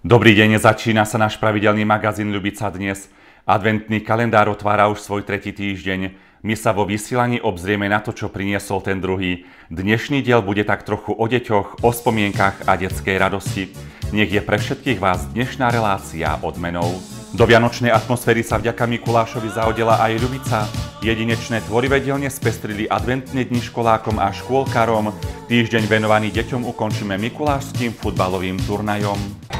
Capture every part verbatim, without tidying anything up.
Dobrý deň, začína sa náš pravidelný magazín Ľubica dnes. Adventný kalendár otvára už svoj tretí týždeň. My sa vo vysielaní obzrieme na to, čo priniesol ten druhý. Dnešný diel bude tak trochu o deťoch, o spomienkach a detskej radosti. Nech je pre všetkých vás dnešná relácia odmenou. Do vianočnej atmosféry sa vďaka Mikulášovi zaodela aj Ľubica. Jedinečné tvorivé dielne spestrili adventné dni školákom a škôlkarom. Týždeň venovaný deťom ukončíme mikulášským futbalovým turnajom.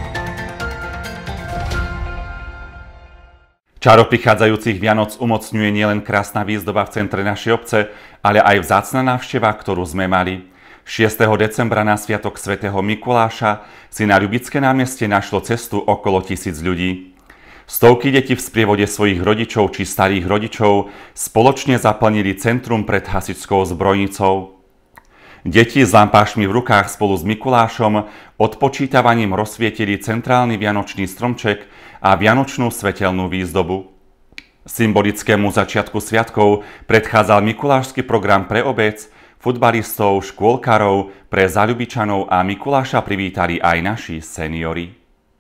Čaro prichádzajúcich Vianoc umocňuje nielen krásna výzdoba v centre našej obce, ale aj vzácna návšteva, ktorú sme mali. šiesteho decembra na sviatok svätého Mikuláša si na Ľubické námestie našlo cestu okolo tisíc ľudí. Stovky detí v sprievode svojich rodičov či starých rodičov spoločne zaplnili centrum pred hasičskou zbrojnicou. Deti s lampášmi v rukách spolu s Mikulášom odpočítavaním rozsvietili centrálny vianočný stromček a vianočnú svetelnú výzdobu. Symbolickému začiatku sviatkov predchádzal mikulášsky program pre obec, futbalistov, škôlkarov, pre zaľubičanov a Mikuláša privítali aj naši seniori.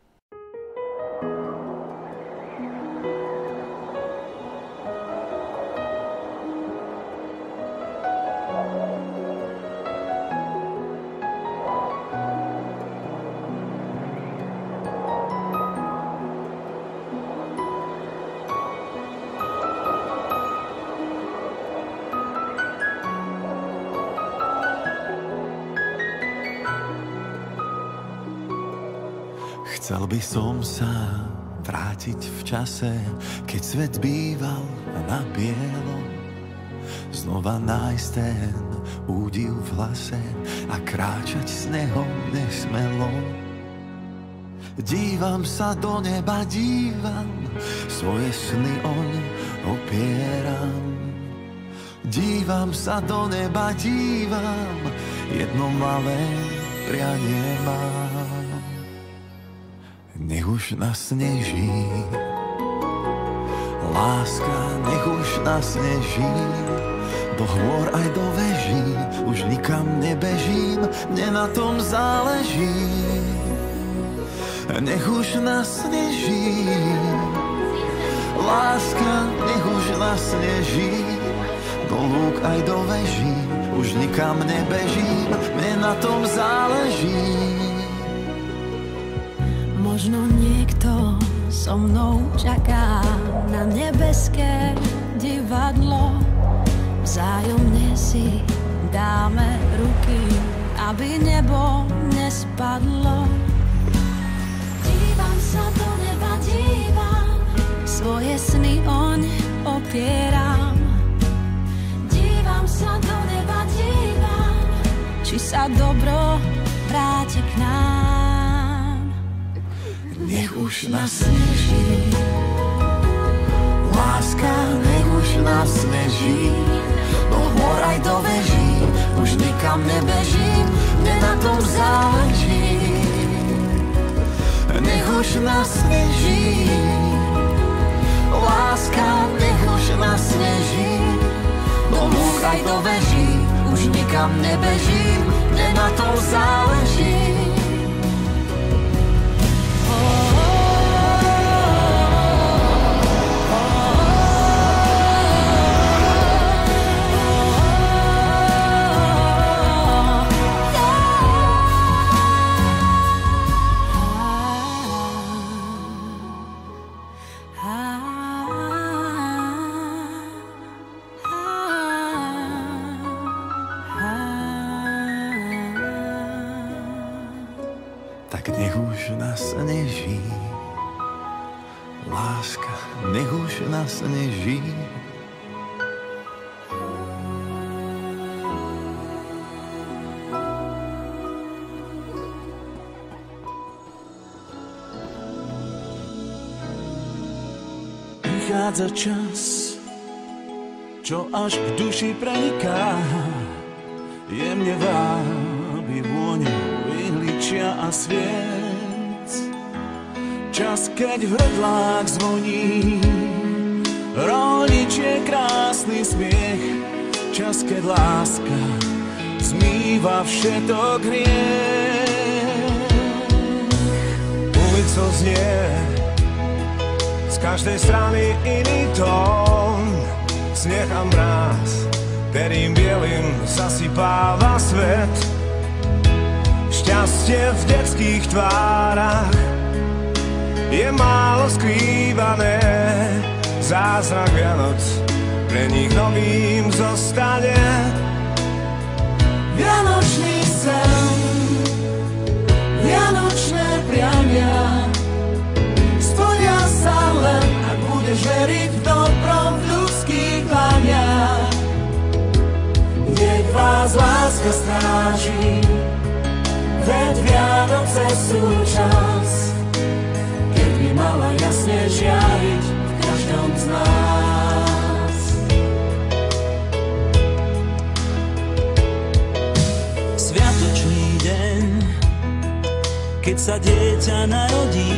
Chcel by som sa vrátiť v čase, keď svet býval na bielom. Znova nájsť ten údiv v hlase a kráčať s neho nesmelo. Dívam sa do neba, dívam, svoje sny oň opieram. Dívam sa do neba, dívam, jedno malé prianie mám. Nech už nasneží, láska, nech už nasneží, do hôr aj do veží, už nikam nebežím, mne na tom záleží. Nech už nasneží, láska, nech už nasneží, do lúk aj do veží, už nikam nebežím, mne na tom záleží. Možno niekto so mnou čaká na nebeské divadlo. Vzájomne si dáme ruky, aby nebo nespadlo. Dívam sa do neba, dívam, svoje sny oň opieram. Dívam sa do neba, dívam, či sa dobro vráti k nám. Nech už nasneží, láska, nech už nasneží, do hôr aj do veží, už nikam nebežím, mne na tom záleží. Nech už nasneží, láska, nech už nasneží, do lúk aj do veží, už nikam nebežím, mne na tom záleží. Tak nech už nasneží, láska, nech už nasneží. Prichádza čas, čo až k duši preniká, jemne vábi vôňou ihličia a sviec. Čas, keď hrdlák zvoní, rolničie krásny smiech. Čas, keď láska zmýva všetok hriech. ulicou znie z každej strany iný tón. Sneh a mráz, perím bielým zasypáva svet. Šťastie v detských tvárach je málo skrývané. Zázrak Vianoc pre nich novým zostane. Vianočný sen, vianočné priania splnia sa len, ak budeš veriť v dobrom v ľudských dlaniach. Nech vás láska stráži, veď Vianoce sú čas, keď by mala jasne žiariť v každom z nás. Sviatočný deň, keď sa dieťa narodí.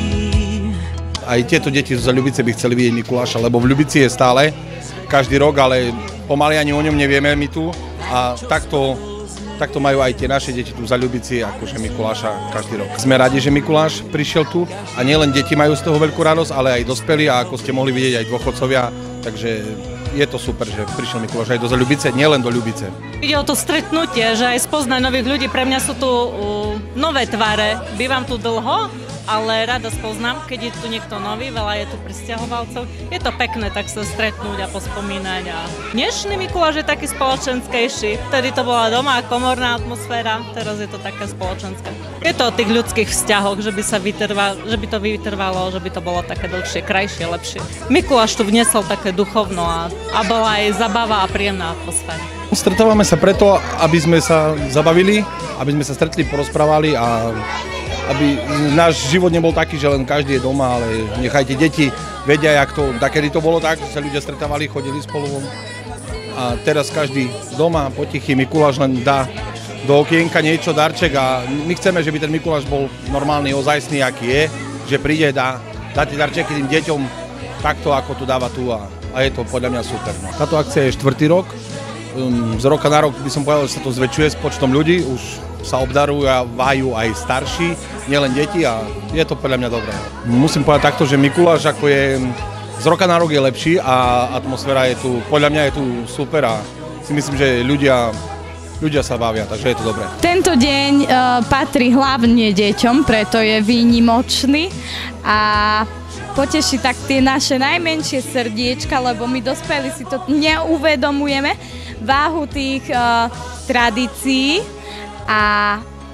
Aj tieto deti za Ľubice by chceli vidieť Mikuláša, lebo v Ľubici je stále, každý rok, ale pomaly ani o ňom nevieme my tu. A takto, takto majú aj tie naše deti tu za Ľubici, akože Mikuláša každý rok. Sme radi, že Mikuláš prišiel tu a nielen deti majú z toho veľkú radosť, ale aj dospelí a ako ste mohli vidieť aj dôchodcovia, takže je to super, že prišiel Mikuláš aj do Ľubice, nielen do Ľubice. Ide o to stretnutie, že aj spoznať nových ľudí, pre mňa sú tu uh, nové tváre, bývam tu dlho, ale rada spoznám, keď je tu niekto nový, veľa je tu prisťahovalcov. Je to pekné tak sa stretnúť a pospomínať. A dnešný Mikuláš je taký spoločenskejší. Vtedy to bola doma komorná atmosféra, teraz je to také spoločenské. Je to o tých ľudských vzťahoch, že by, sa vytrval, že by to vytrvalo, že by to bolo také dlhšie, krajšie, lepšie. Mikuláš tu vniesol také duchovno a, a bola aj zabava a príjemná atmosféra. Stretávame sa preto, aby sme sa zabavili, aby sme sa stretli, porozprávali a aby náš život nebol taký, že len každý je doma, ale nechajte deti vedia, jak to, takedy to bolo tak, že sa ľudia stretávali, chodili spolu. A teraz každý doma, potichy, Mikuláš len dá do okienka niečo, darček a my chceme, že by ten Mikuláš bol normálny, ozajstný, aký je, že príde, dá, dá tie darčeky tým deťom takto, ako to dáva tu a, a je to podľa mňa super. No. Táto akcia je štvrtý rok, um, z roka na rok by som povedal, že sa to zväčšuje s počtom ľudí, už sa obdarujú a vájú aj starší, nielen deti a je to podľa mňa dobré. Musím povedať takto, že Mikuláš ako je z roka na rok je lepší a atmosféra je tu, podľa mňa je tu super a si myslím, že ľudia, ľudia sa bavia, takže je to dobré. Tento deň uh, patrí hlavne deťom, preto je výnimočný a poteší tak tie naše najmenšie srdiečka, lebo my dospelí si to neuvedomujeme, váhu tých uh, tradícií a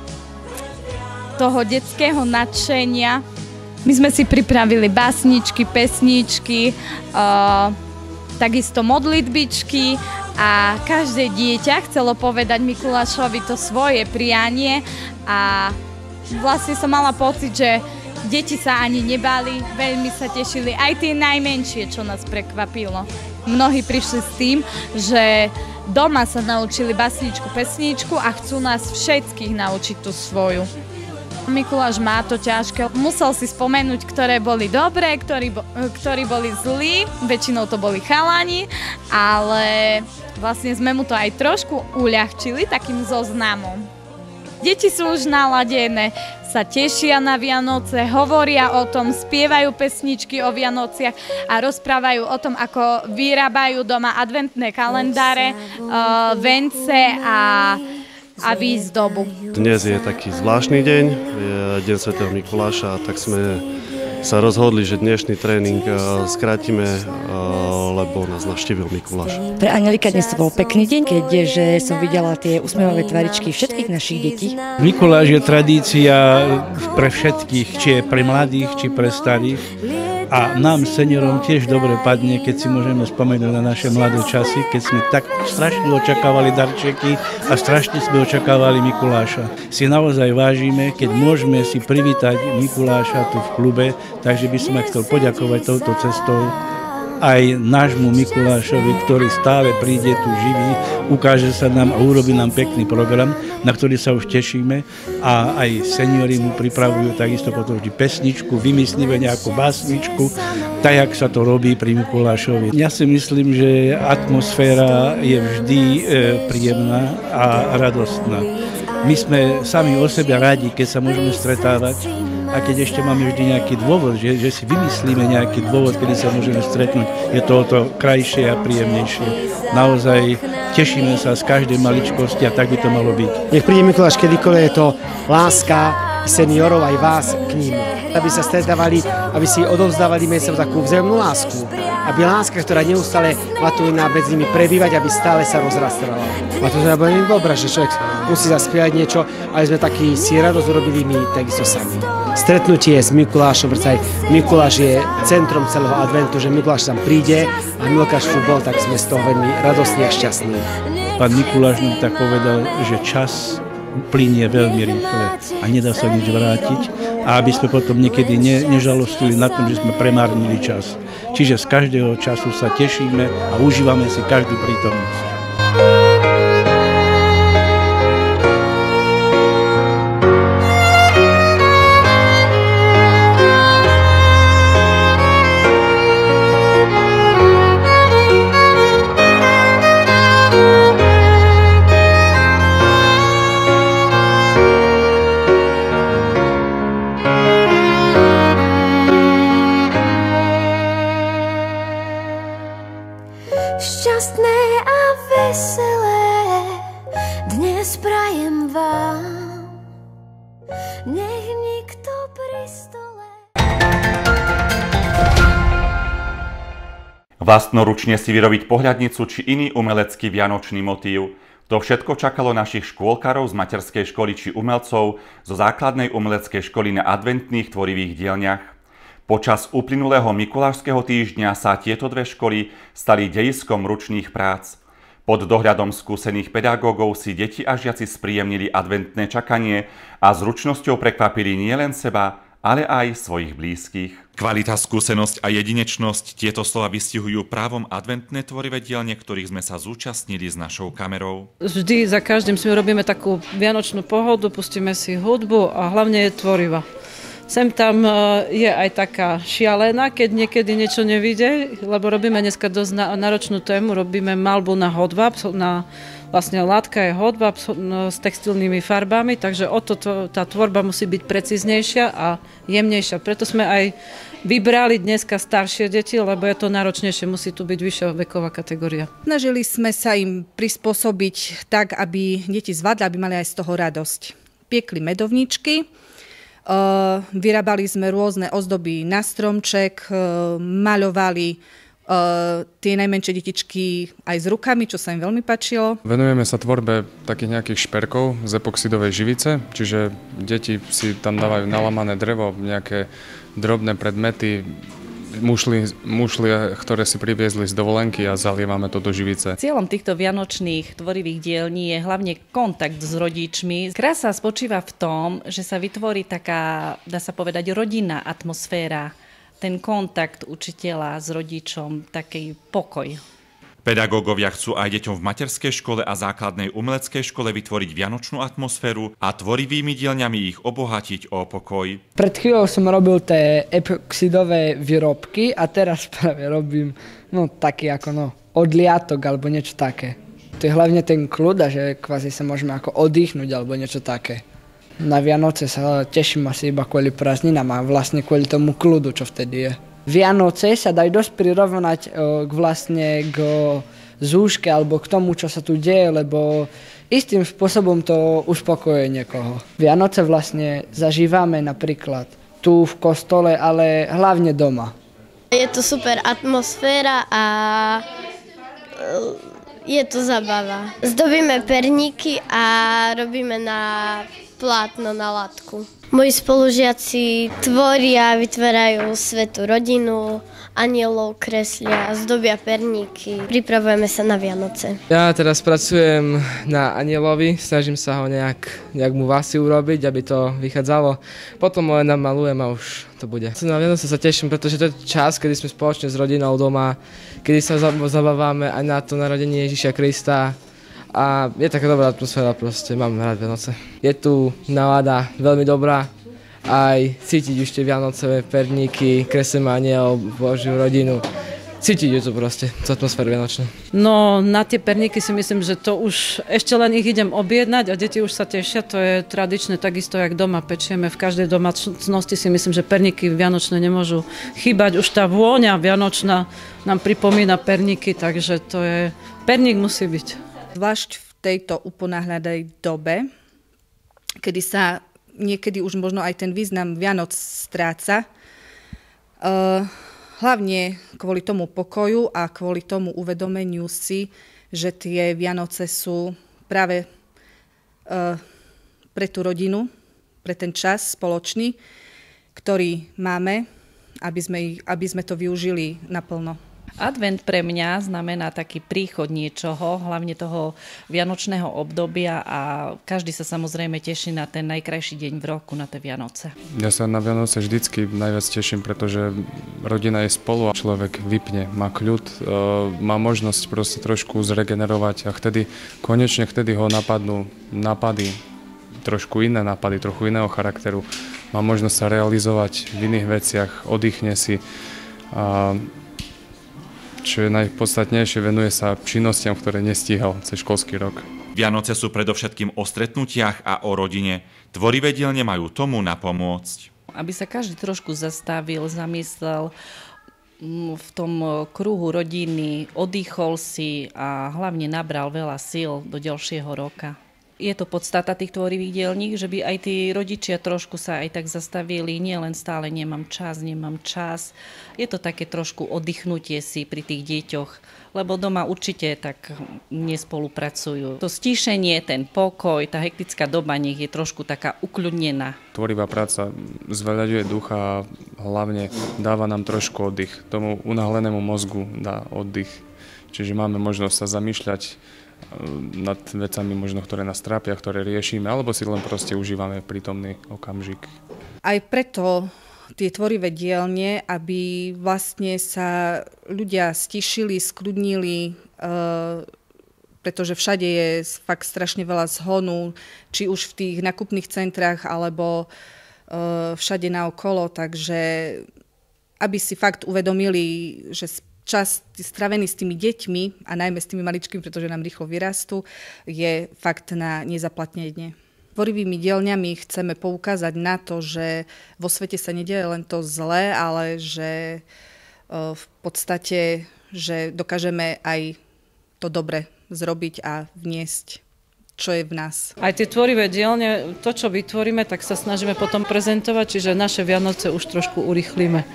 toho detského nadšenia. My sme si pripravili básničky, pesničky, uh, takisto modlitbičky a každé dieťa chcelo povedať Mikulášovi to svoje prianie a vlastne som mala pocit, že deti sa ani nebali, veľmi sa tešili, aj tie najmenšie, čo nás prekvapilo. Mnohí prišli s tým, že doma sa naučili básničku, pesničku a chcú nás všetkých naučiť tú svoju. Mikuláš má to ťažké, musel si spomenúť, ktoré boli dobré, ktorí, bo, ktorí boli zlí, väčšinou to boli chalani, ale vlastne sme mu to aj trošku uľahčili takým zoznamom. Deti sú už naladené, sa tešia na Vianoce, hovoria o tom, spievajú pesničky o Vianociach a rozprávajú o tom, ako vyrábajú doma adventné kalendáre, uh, vence a a výzdobu. Dnes je taký zvláštny deň, je deň svätého Mikuláša, tak sme sa rozhodli, že dnešný tréning skrátime, lebo nás navštívil Mikuláš. Pre Anelika dnes to bol pekný deň, keďže som videla tie usmievavé tvaričky všetkých našich detí. Mikuláš je tradícia pre všetkých, či je pre mladých, či pre starých. A nám, seniorom, tiež dobre padne, keď si môžeme spomenúť na naše mladé časy, keď sme tak strašne očakávali darčeky a strašne sme očakávali Mikuláša. Si naozaj vážime, keď môžeme si privítať Mikuláša tu v klube, takže by som chcel poďakovať touto cestou aj nášmu Mikulášovi, ktorý stále príde tu živý, ukáže sa nám a urobí nám pekný program, na ktorý sa už tešíme a aj seniori mu pripravujú takisto potom vždy pesničku, vymyslíme nejakú básničku, tak jak sa to robí pri Mikulášovi. Ja si myslím, že atmosféra je vždy e, príjemná a radostná. My sme sami o sebe radi, keď sa môžeme stretávať a keď ešte máme vždy nejaký dôvod, že, že si vymyslíme nejaký dôvod, kedy sa môžeme stretnúť, je to o to krajšie a príjemnejšie. Naozaj tešíme sa z každej maličkosti a tak by to malo byť. Nech príde Mikuláš kedykoľvek, je to láska seniorov aj vás k ním. Aby sa stretávali, aby si odovzdávali medzi sebou takú vzájomnú lásku. Aby láska, ktorá neustále má tu medzi nimi prebývať, aby stále sa rozrastrala. A to teda bude dobré, že človek musí zaspievať niečo, ale sme taký si radosť urobili my takisto sami. Stretnutie s Mikulášom, pretože aj Mikuláš je centrom celého adventu, že Mikuláš tam príde a Mikuláš tu bol, tak sme z toho veľmi radostní a šťastní. Pán Mikuláš nám tak povedal, že čas plynie veľmi rýchle a nedá sa nič vrátiť a aby sme potom niekedy ne, nežalostili na tom, že sme premárnili čas. Čiže z každého času sa tešíme a užívame si každú prítomnosť. Šťastné a veselé dnes prajem vám, nech nikto pri stole. Vlastnoručne si vyrobiť pohľadnicu či iný umelecký vianočný motív. To všetko čakalo našich škôlkarov z materskej školy či umelcov zo základnej umeleckej školy na adventných tvorivých dielňach. Počas uplynulého mikulášskeho týždňa sa tieto dve školy stali dejiskom ručných prác. Pod dohľadom skúsených pedagógov si deti a žiaci spríjemnili adventné čakanie a s ručnosťou prekvapili nielen seba, ale aj svojich blízkych. Kvalita, skúsenosť a jedinečnosť, tieto slova vystihujú právom adventné tvorivé dielne, ktorých sme sa zúčastnili s našou kamerou. Vždy za každým si robíme takú vianočnú pohodu, pustíme si hudbu a hlavne je tvorivá. Sem tam je aj taká šialená, keď niekedy niečo nevidie, lebo robíme dneska dosť náročnú tému, robíme maľbu na hodváb, na, vlastne látka je hodváb s textilnými farbami, takže o to, to tá tvorba musí byť precíznejšia a jemnejšia. Preto sme aj vybrali dneska staršie deti, lebo je to náročnejšie, musí tu byť vyššia veková kategória. Snažili sme sa im prispôsobiť tak, aby deti zvládli, aby mali aj z toho radosť. Piekli medovničky, Uh, vyrábali sme rôzne ozdoby na stromček, uh, maľovali uh, tie najmenšie detičky aj s rukami, čo sa im veľmi páčilo. Venujeme sa tvorbe takých nejakých šperkov z epoxidovej živice, čiže deti si tam dávajú nalamané drevo, nejaké drobné predmety, mušly, mušly, ktoré si priviezli z dovolenky a zalievame to do živice. Cieľom týchto vianočných tvorivých dielní je hlavne kontakt s rodičmi. Krása spočíva v tom, že sa vytvorí taká, dá sa povedať, rodinná atmosféra, ten kontakt učiteľa s rodičom, taký pokoj. Pedagógovia chcú aj deťom v materskej škole a základnej umeleckej škole vytvoriť vianočnú atmosféru a tvorivými dielňami ich obohatiť o pokoj. Pred chvíľou som robil tie epoxidové výrobky a teraz práve robím no, taký ako no, odliatok alebo niečo také. To je hlavne ten kľud a že kvázi sa môžeme ako oddychnúť alebo niečo také. Na Vianoce sa teším asi iba kvôli prázdninám a vlastne kvôli tomu kľudu, čo vtedy je. Vianoce sa dajú dosť prirovnať k vlastne k zúške alebo k tomu, čo sa tu deje, lebo istým spôsobom to uspokojuje niekoho. Vianoce vlastne zažívame napríklad tu v kostole, ale hlavne doma. Je to super atmosféra a je to zabava. Zdobíme perníky a robíme na plátno, na látku. Moji spolužiaci tvoria, vytvárajú svätú rodinu, anielov kreslia, zdobia perníky. Pripravujeme sa na Vianoce. Ja teraz pracujem na anielovi, snažím sa ho nejak, nejak mu vlasy urobiť, aby to vychádzalo. Potom ho len namalujem a už to bude. Na Vianoce sa teším, pretože to je čas, kedy sme spoločne s rodinou doma, kedy sa zabávame aj na to narodenie Ježiša Krista. A je taká dobrá atmosféra, proste mám rád Vianoce. Je tu nálada veľmi dobrá, aj cítiť už tie Vianocové perníky, kreslíme anielov, Božiu rodinu. cítiť je to proste, tú atmosféru vianočnú. No na tie perníky si myslím, že to už ešte len ich idem objednať a deti už sa tešia, to je tradičné takisto, jak doma pečieme. V každej domácnosti si myslím, že perníky vianočné nemôžu chýbať. Už tá vôňa vianočná nám pripomína perníky, takže to je, perník musí byť. Zvlášť v tejto uponáhľadej dobe, kedy sa niekedy už možno aj ten význam Vianoc stráca, uh, hlavne kvôli tomu pokoju a kvôli tomu uvedomeniu si, že tie Vianoce sú práve uh, pre tú rodinu, pre ten čas spoločný, ktorý máme, aby sme, aby sme to využili naplno. Advent pre mňa znamená taký príchod niečoho, hlavne toho vianočného obdobia a každý sa samozrejme teší na ten najkrajší deň v roku, na tie Vianoce. Ja sa na Vianoce vždycky najviac teším, pretože rodina je spolu a človek vypne, má kľud, má možnosť proste trošku zregenerovať a vtedy, konečne vtedy ho napadnú nápady, trošku iné nápady, trochu iného charakteru. Má možnosť sa realizovať v iných veciach, oddychne si. A čo je najpodstatnejšie, venuje sa činnostiam, ktoré nestíhal cez školský rok. Vianoce sú predovšetkým o stretnutiach a o rodine. Tvorivé dielne majú tomu napomôcť. Aby sa každý trošku zastavil, zamyslel v tom kruhu rodiny, oddychol si a hlavne nabral veľa síl do ďalšieho roka. Je to podstata tých tvorivých dielní, že by aj tí rodičia trošku sa aj tak zastavili, nie len stále nemám čas, nemám čas. Je to také trošku oddychnutie si pri tých deťoch, lebo doma určite tak nespolupracujú. To stíšenie, ten pokoj, tá hektická doba nech je trošku taká ukľudnená. Tvorivá práca zveľaďuje ducha a hlavne dáva nám trošku oddych. Tomu unáhlenému mozgu dá oddych. Čiže máme možnosť sa zamýšľať nad vecami možno, ktoré nás trápia, ktoré riešime, alebo si len proste užívame prítomný okamžik. Aj preto tie tvorivé dielne, aby vlastne sa ľudia stišili, skľudnili, uh, pretože všade je fakt strašne veľa zhonu, či už v tých nakupných centrách, alebo uh, všade naokolo, takže aby si fakt uvedomili, že čas stravený s tými deťmi a najmä s tými maličkými, pretože nám rýchlo vyrastú, je fakt na nezaplatnenie. Tvorivými dielňami chceme poukázať na to, že vo svete sa nedieje len to zlé, ale že v podstate, že dokážeme aj to dobre zrobiť a vniesť, čo je v nás. Aj tie tvorivé dielne, to, čo vytvoríme, tak sa snažíme potom prezentovať, čiže naše Vianoce už trošku urýchlíme.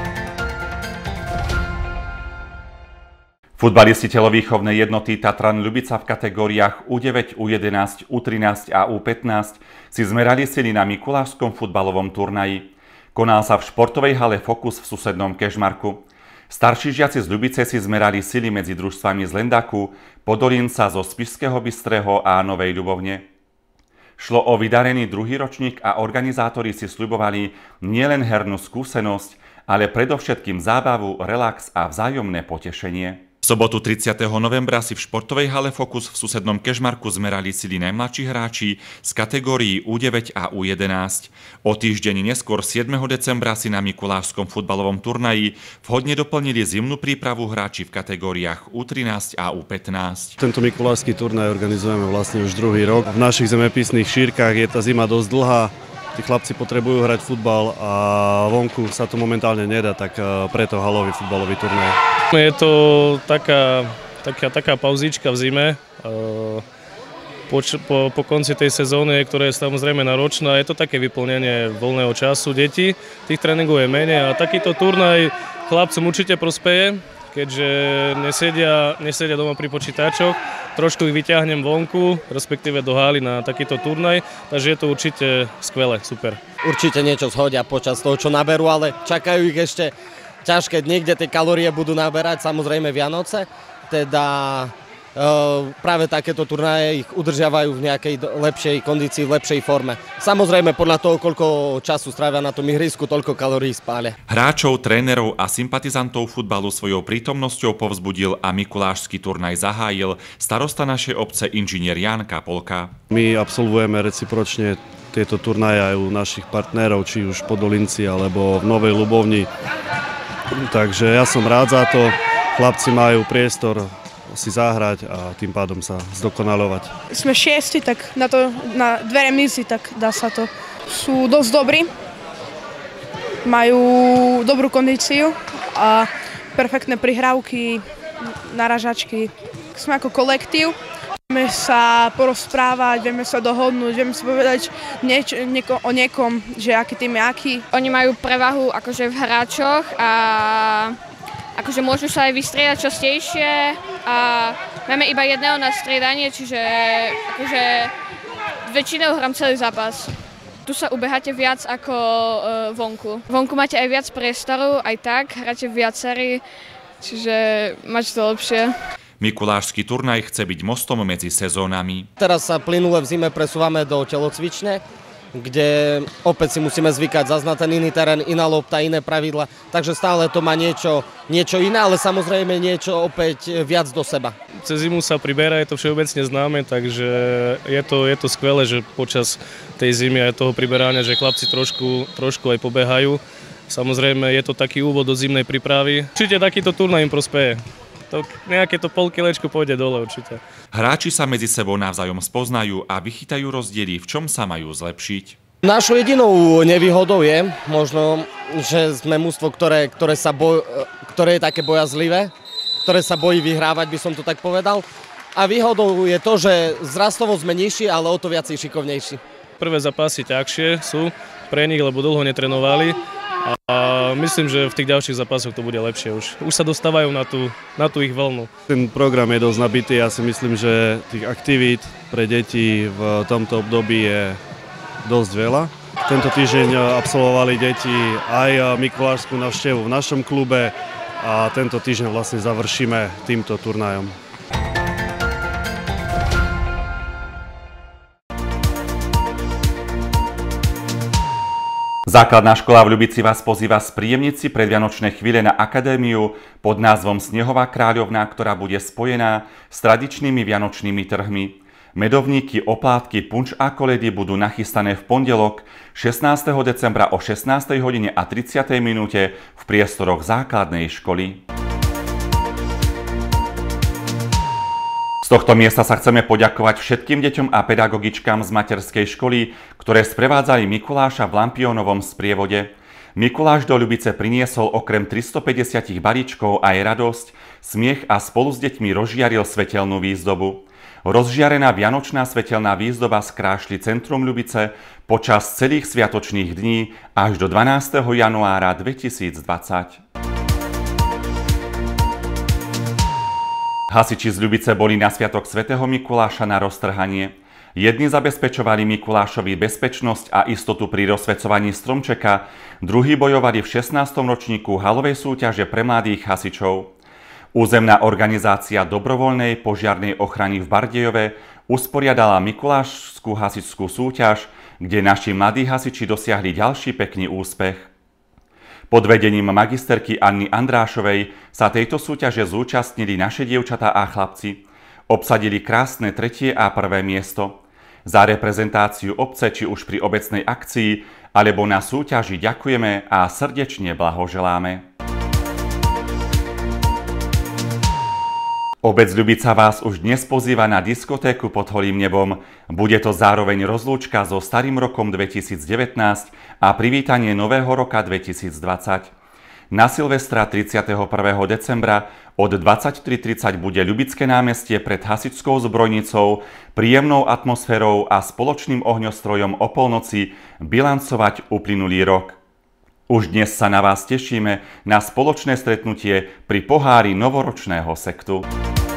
Futbalisti telovýchovnej jednoty Tatran Ľubica v kategóriách U deväť, U jedenásť, U trinásť a U pätnásť si zmerali sily na mikulášskom futbalovom turnaji. Konal sa v športovej hale Fokus v susednom Kežmarku. Starší žiaci z Ľubice si zmerali sily medzi družstvami z Lendaku, Podolinca, zo Spišského Bystreho a Novej Ľubovne. Šlo o vydarený druhý ročník a organizátori si sľubovali nielen hernú skúsenosť, ale predovšetkým zábavu, relax a vzájomné potešenie. V sobotu tridsiateho novembra si v športovej hale Fokus v susednom Kežmarku zmerali sily najmladší hráči z kategórií U deväť a U jedenásť. O týždeň neskôr siedmeho decembra si na mikulášskom futbalovom turnaji vhodne doplnili zimnú prípravu hráči v kategóriách U trinásť a U pätnásť. Tento mikulášsky turnaj organizujeme vlastne už druhý rok. V našich zemepisných šírkach je tá zima dosť dlhá. Tí chlapci potrebujú hrať futbal a vonku sa to momentálne nedá, tak preto halový futbalový turnaj. Je to taká, taká, taká pauzička v zime po, po, po konci tej sezóny, ktorá je samozrejme náročná. Je to také vyplnenie voľného času detí, tých tréningov je menej a takýto turnaj chlapcom určite prospeje, keďže nesedia, nesedia doma pri počítačoch. Trošku ich vyťahnem vonku, respektíve do haly na takýto turnaj, takže je to určite skvelé, super. Určite niečo zhodia počas toho, čo naberú, ale čakajú ich ešte ťažké, niekde tie kalórie budú naberať, samozrejme Vianoce, teda Uh, práve takéto turnaje ich udržiavajú v nejakej lepšej kondícii, v lepšej forme. Samozrejme podľa toho, koľko času strávia na tom ihrisku, toľko kalórií spália. Hráčov, trénerov a sympatizantov futbalu svojou prítomnosťou povzbudil a mikulášsky turnaj zahájil starosta našej obce inžinier Ján Kapolka. My absolvujeme recipročne tieto turnaje aj u našich partnerov, či už v Podolinci alebo v Novej Ľubovni. Takže ja som rád za to. chlapci majú priestor si zahrať a tým pádom sa zdokonalovať. Sme šiesti, tak na to, na dve remízy, tak dá sa to. Sú dosť dobrí, majú dobrú kondíciu a perfektné prihrávky, naražačky. Sme ako kolektív, vieme sa porozprávať, vieme sa dohodnúť, vieme si povedať nieč, nieko, o niekom, že aký tým je aký. Oni majú prevahu akože v hráčoch a akože môžu sa aj vystriedať častejšie a máme iba jedného na striedanie, čiže akože väčšinou hrám celý zápas. Tu sa ubeháte viac ako e, vonku. Vonku máte aj viac priestoru, aj tak, hráte viacerí, čiže máte to lepšie. Mikulášsky turnaj chce byť mostom medzi sezónami. Teraz sa plynule v zime presúvame do telocvične, kde opäť si musíme zvykať, zas na ten iný terén, iná lopta, iné pravidla, takže stále to má niečo, niečo iné, ale samozrejme niečo opäť viac do seba. Cez zimu sa priberá, je to všeobecne známe, takže je to, je to skvelé, že počas tej zimy aj toho priberania, že chlapci trošku, trošku aj pobehajú. Samozrejme je to taký úvod do zimnej prípravy. Určite takýto turnaj im prospeje. To, nejaké to pol kilečku pôjde dole určite. Hráči sa medzi sebou navzájom spoznajú a vychytajú rozdiely, v čom sa majú zlepšiť. Našou jedinou nevýhodou je možno, že sme mužstvo, ktoré, ktoré, sa boj, ktoré je také bojazlivé, ktoré sa bojí vyhrávať, by som to tak povedal. A výhodou je to, že zrastovo sme nižší, ale o to viacej šikovnejší. Prvé zápasy ťažšie sú pre nich, lebo dlho netrenovali. A myslím, že v tých ďalších zápasoch to bude lepšie už. Už sa dostávajú na tú, na tú ich vlnu. Ten program je dosť nabitý, ja si myslím, že tých aktivít pre deti v tomto období je dosť veľa. Tento týždeň absolvovali deti aj mikulášskú návštevu v našom klube a tento týždeň vlastne završíme týmto turnajom. Základná škola v Ľubici vás pozýva spríjemniť si predvianočné chvíle na akadémiu pod názvom Snehová kráľovná, ktorá bude spojená s tradičnými vianočnými trhmi. Medovníky, oplátky, punč a koledy budú nachystané v pondelok šestnásteho decembra o šestnástej hodine a tridsiatej minúte v priestoroch základnej školy. Z tohto miesta sa chceme poďakovať všetkým deťom a pedagogičkám z materskej školy, ktoré sprevádzali Mikuláša v lampiónovom sprievode. Mikuláš do Ľubice priniesol okrem tristopäťdesiat balíčkov aj radosť, smiech a spolu s deťmi rozžiaril svetelnú výzdobu. Rozžiarená vianočná svetelná výzdoba skrášli centrum Ľubice počas celých sviatočných dní až do dvanásteho januára dvetisícdvadsať. Hasiči z Ľubice boli na sviatok svätého Mikuláša na roztrhanie. Jedni zabezpečovali Mikulášovi bezpečnosť a istotu pri rozsvecovaní stromčeka, druhí bojovali v šestnástom ročníku halovej súťaže pre mladých hasičov. Územná organizácia dobrovoľnej požiarnej ochrany v Bardejove usporiadala Mikulášskú hasičskú súťaž, kde naši mladí hasiči dosiahli ďalší pekný úspech. Pod vedením magisterky Anny Andrášovej sa tejto súťaže zúčastnili naše dievčatá a chlapci. Obsadili krásne tretie a prvé miesto. Za reprezentáciu obce, či už pri obecnej akcii, alebo na súťaži ďakujeme a srdečne blahoželáme. Obec Ľubica vás už dnes pozýva na diskotéku pod holým nebom. Bude to zároveň rozlúčka so starým rokom dvetisícdevätnásť a privítanie nového roka dvetisícdvadsať. Na Silvestra tridsiateho prvého decembra od dvadsaťtri tridsať bude Ľubické námestie pred hasičskou zbrojnicou, príjemnou atmosférou a spoločným ohňostrojom o polnoci bilancovať uplynulý rok. Už dnes sa na vás tešíme na spoločné stretnutie pri pohári novoročného sektu.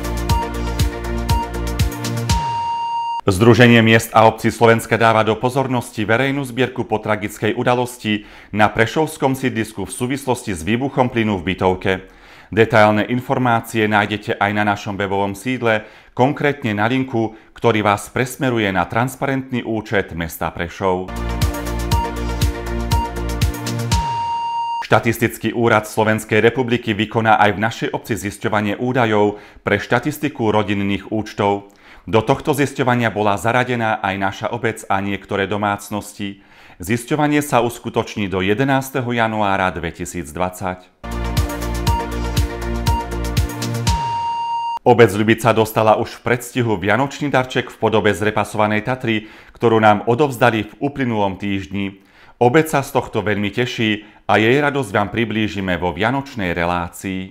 Združenie miest a obcí Slovenska dáva do pozornosti verejnú zbierku po tragickej udalosti na prešovskom sídlisku v súvislosti s výbuchom plynu v bytovke. Detailné informácie nájdete aj na našom webovom sídle, konkrétne na linku, ktorý vás presmeruje na transparentný účet mesta Prešov. Štatistický úrad Slovenskej republiky vykoná aj v našej obci zisťovanie údajov pre štatistiku rodinných účtov. Do tohto zisťovania bola zaradená aj naša obec a niektoré domácnosti. Zisťovanie sa uskutoční do jedenásteho januára dvetisícdvadsať. Obec Ľubica dostala už v predstihu vianočný darček v podobe zrepasovanej Tatry, ktorú nám odovzdali v uplynulom týždni. Obec sa z tohto veľmi teší a jej radosť vám priblížime vo vianočnej relácii.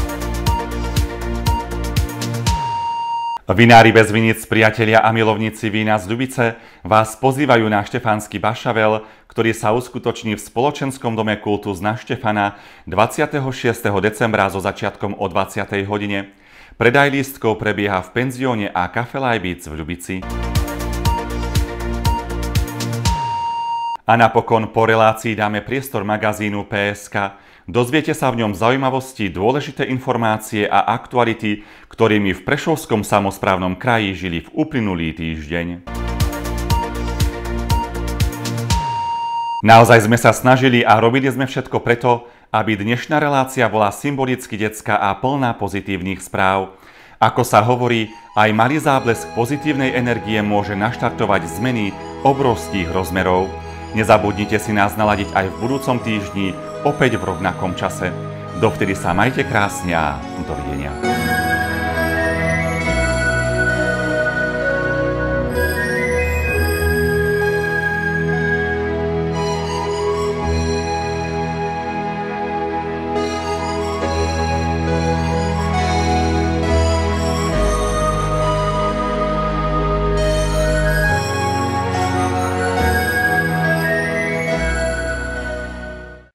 Vinári bez vinic, priatelia a milovníci vína z Ľubice vás pozývajú na Štefánsky Bašavel, ktorý sa uskutoční v Spoločenskom dome Kultus na Štefana dvadsiateho šiesteho decembra so začiatkom o dvadsiatej hodine. Predaj lístkov prebieha v penzióne a Café Lajbic v Ľubici. A napokon po relácii dáme priestor magazínu pé es ká. Dozviete sa v ňom zaujímavosti, dôležité informácie a aktuality, ktorými v Prešovskom samosprávnom kraji žili v uplynulý týždeň. Naozaj sme sa snažili a robili sme všetko preto, aby dnešná relácia bola symbolicky detská a plná pozitívnych správ. Ako sa hovorí, aj malý záblesk pozitívnej energie môže naštartovať zmeny obrovských rozmerov. Nezabudnite si nás naladiť aj v budúcom týždni, opäť v rovnakom čase. Dovtedy sa majte krásne a dovidenia.